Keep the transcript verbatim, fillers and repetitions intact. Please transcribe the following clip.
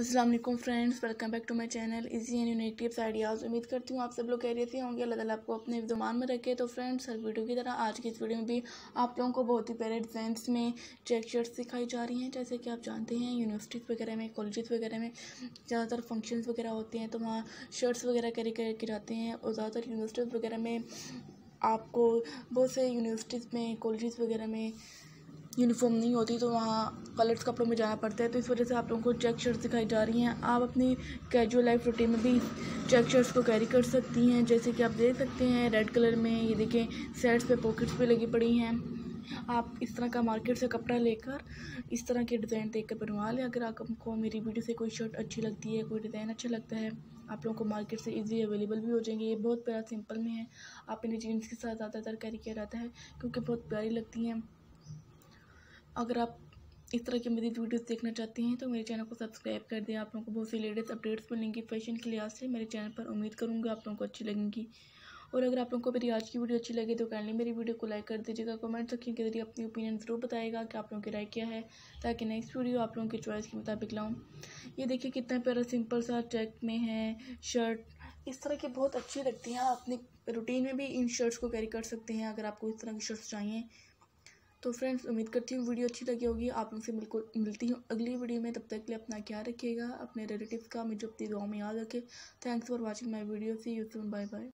अस्सलाम वालेकुम friends, welcome back to my channel Easy and Unique Tips Ideas. उम्मीद करती हूँ आप सब लोग खैरियत से होंगे। अल्लाह ताला आपको अपने ज़ुबान में रखे। तो फ्रेंड्स, हर वीडियो की तरह आज की इस वीडियो में भी आप लोगों को बहुत ही प्यारे डिज़ाइंस में चेक शर्ट्स दिखाई जा रही हैं। जैसे कि आप जानते हैं यूनिवर्सिटीज़ वगैरह में, कॉलेजेस वगैरह में ज़्यादातर फंक्शंस वगैरह होते हैं, तो वहाँ शर्ट्स वगैरह कैरी करके जाते हैं। और ज़्यादातर यूनिवर्सिटीज़ वगैरह में आपको बहुत से यूनिवर्सिटीज़ में, कॉलेजेस वगैरह में यूनिफॉर्म नहीं होती, तो वहाँ कलर्स कपड़ों में जाना पड़ता है। तो इस वजह से आप लोगों को चेक शर्ट्स दिखाई जा रही हैं। आप अपनी कैजुअल लाइफ रूटीन में भी चेक शर्ट्स को कैरी कर सकती हैं। जैसे कि आप देख सकते हैं रेड कलर में, ये देखें साइड्स पे पॉकेट्स पे लगी पड़ी हैं। आप इस तरह का मार्केट से कपड़ा लेकर इस तरह के डिज़ाइन देख कर बनवा लें। अगर आपको मेरी वीडियो से कोई शर्ट अच्छी लगती है, कोई डिज़ाइन अच्छा लगता है, आप लोगों को मार्केट से इजी अवेलेबल भी हो जाएंगे। ये बहुत प्यारा सिंपल में है। आप इन्हें जीन्स के साथ ज़्यादातर कैरी किया जाता है क्योंकि बहुत प्यारी लगती हैं। अगर आप इस तरह की मेरी वीडियोस देखना चाहते हैं तो मेरे चैनल को सब्सक्राइब कर दें। आप लोगों को बहुत सी लेटेस्ट अपडेट्स मिलेंगी फैशन के लिहाज से मेरे चैनल पर। उम्मीद करूँगा आप लोगों को अच्छी लगेंगी। और अगर आप लोगों को मेरी आज की वीडियो अच्छी लगे तो काइंडली मेरी वीडियो को लाइक कर दीजिएगा। कमेंट सेक्शन के जरिए अपनी ओपिनियन ज़रूर बताएगा कि आप लोगों की राय क्या है, ताकि नेक्स्ट वीडियो आप लोगों की चॉइस के मुताबिक लाऊँ। ये देखिए कितना प्यारा सिंपल सा चेक में है शर्ट। इस तरह की बहुत अच्छी लगती हैं। आप अपनी रूटीन में भी इन शर्ट्स को कैरी कर सकते हैं अगर आपको इस तरह की शर्ट्स चाहिए। तो फ्रेंड्स, उम्मीद करती हूँ वीडियो अच्छी लगी होगी। आप लोगों से बिल्कुल मिलती हूँ अगली वीडियो में। तब तक के लिए अपना ख्याल रखिएगा, अपने रिलेटिव्स का मुझे अपनी दुआओं में याद रखें। Thanks for watching my video. See you soon, bye bye.